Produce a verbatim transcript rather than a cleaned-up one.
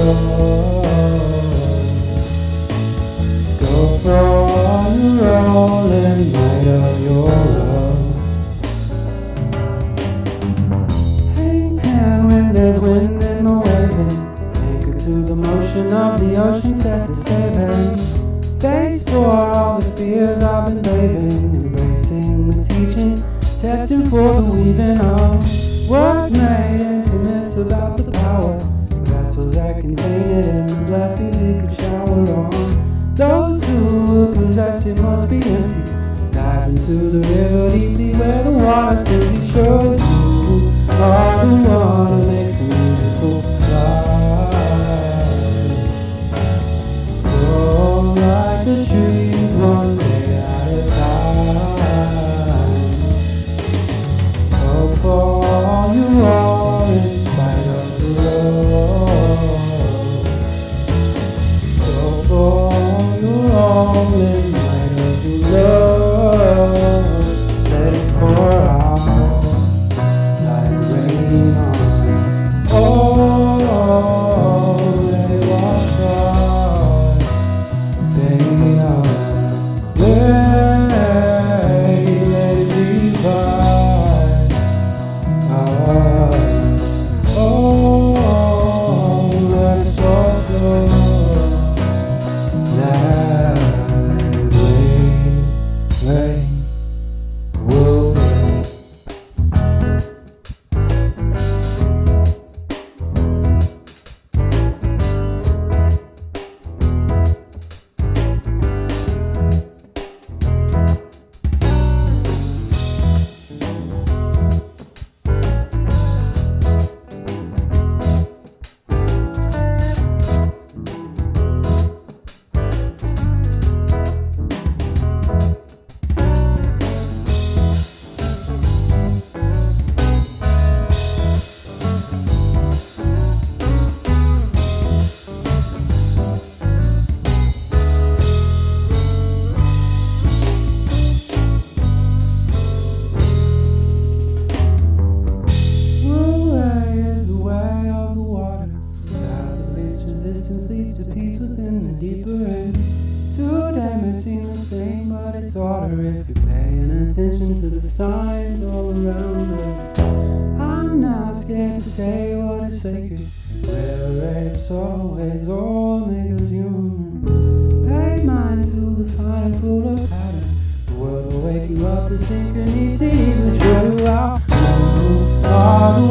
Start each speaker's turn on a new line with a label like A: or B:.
A: Go throw on your rolling night of your love. Hang ten when there's wind and no waving, anchored to the motion of the ocean set to saving. Face for all the fears I've been braving, embracing the teaching, testing for the weaving of words made into myths about the power, vessels that contain it and the blessings it could shower on. Those who would possess it must be empty. Dive into the river deeply where the water simply shows you all the water makes a beautiful life. Grow like the trees one day at a time. Go for all you are in spite of the road. Go for all you are in light of the love. Let it pour out like rain on. Oh, let it wash out, baby, out. Let it revive. Oh, let it so flow. That rain, rain will rain. Resistance leads to peace within the deeper end. Today may seem the same, but it's harder if you're paying attention to the signs all around us. I'm not scared to say what is sacred. Liberate always all make us human. Pay mind to the fine full of patterns. The world will wake you up to synchronicities which will out. You are the